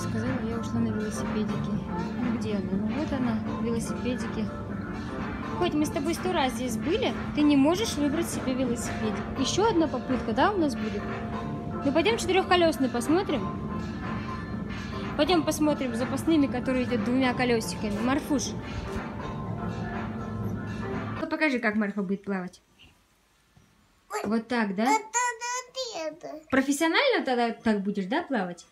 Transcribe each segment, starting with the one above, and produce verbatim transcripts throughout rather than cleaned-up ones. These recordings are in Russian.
сказала, я ушла на велосипедике. Ну где она? Ну вот она, велосипедики. Хоть мы с тобой сто раз здесь были, ты не можешь выбрать себе велосипедик. Еще одна попытка, да, у нас будет? Ну пойдем четырехколесный посмотрим. Пойдем посмотрим запасными, которые идут двумя колесиками. Марфуш. Покажи, как Марфа будет плавать. Вот так, да? Профессионально тогда так будешь, да, плавать?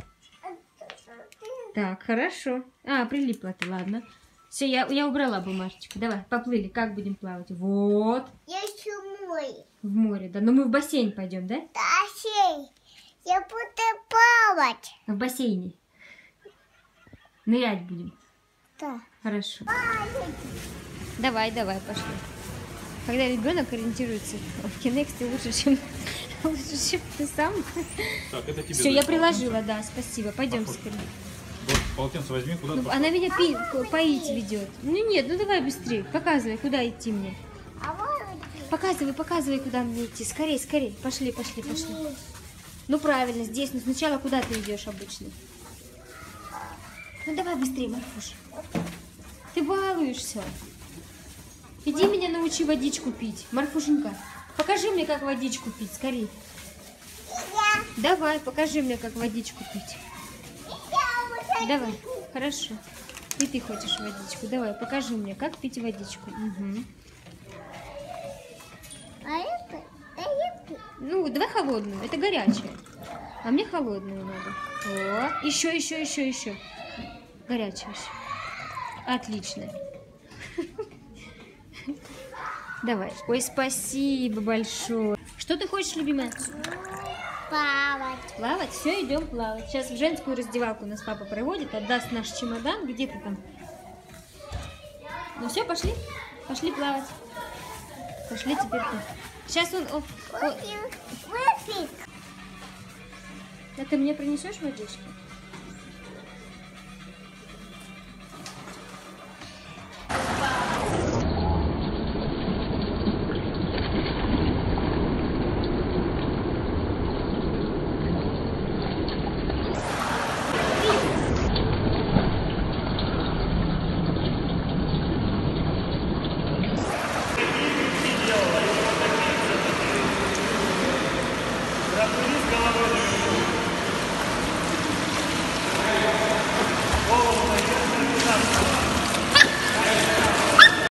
Так, хорошо. А, прилипла ты, ладно. Все, я, я убрала бумажечку. Давай, поплыли. Как будем плавать? Вот. Я ищу море. В море, да. Но мы в бассейн пойдем, да? Бассейн. Я буду плавать. В бассейне. Нырять будем. Да. Хорошо. Плавать. Давай, давай, пошли. Когда ребенок ориентируется в Кинексте лучше, чем, лучше, чем ты сам. Так, это тебе. Все, я приложила, да, спасибо. Пойдем скорее. Вот, полотенце возьми, куда Ну, она меня пи поить ведет. Ну нет, ну давай быстрее. Показывай, куда идти мне. А вот Показывай, показывай, куда мне идти. Скорей, скорей. Пошли, пошли, пошли. Ну правильно, здесь. Ну сначала куда ты идешь обычно? Ну давай быстрее, Марфуш. Ты балуешься. Иди меня научи водичку пить. Марфушенька, покажи мне, как водичку пить. Скорей. я. Давай, покажи мне, как водичку пить. Я уже. Давай, хорошо. И ты хочешь водичку. Давай, покажи мне, как пить водичку. Угу. А это? А это? Ну, давай холодную. Это горячая. А мне холодную надо. О, еще, еще, еще, еще. Горячая еще. Отлично. Давай. Ой, спасибо большое. Что ты хочешь, любимая? Плавать. Плавать? Все, идем плавать. Сейчас в женскую раздевалку нас папа проводит, отдаст наш чемодан. Где ты там? Ну все, пошли. Пошли плавать. Пошли теперь ты. Сейчас он... о, о, Выпить. а ты мне принесешь водички?